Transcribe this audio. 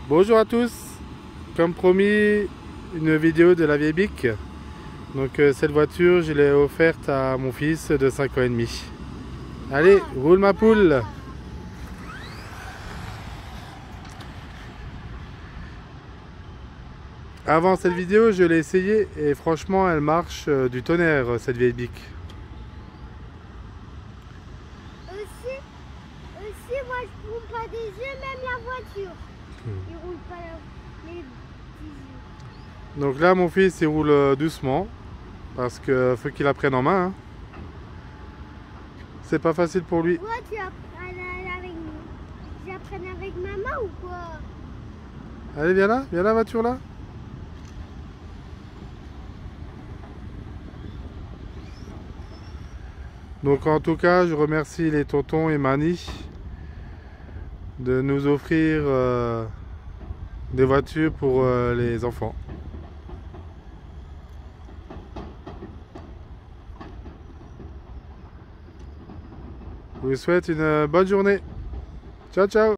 Bonjour à tous, comme promis, une vidéo de la vieille Bic. Donc cette voiture, je l'ai offerte à mon fils de 5 ans et demi. Allez, roule ma poule. Avant cette vidéo, je l'ai essayée et franchement, elle marche du tonnerre, cette vieille Bic. Aussi, moi je roule pas des yeux, même la voiture. Il roule pas les petits yeux. Donc là, mon fils, il roule doucement parce qu'il faut qu'il apprenne en main. Hein. C'est pas facile pour lui. Toi, tu apprennes avec nous. Tu apprennes avec maman ou quoi? Allez, viens là, la voiture là. Donc en tout cas, je remercie les tontons et Mani de nous offrir des voitures pour les enfants. Je vous souhaite une bonne journée. Ciao, ciao.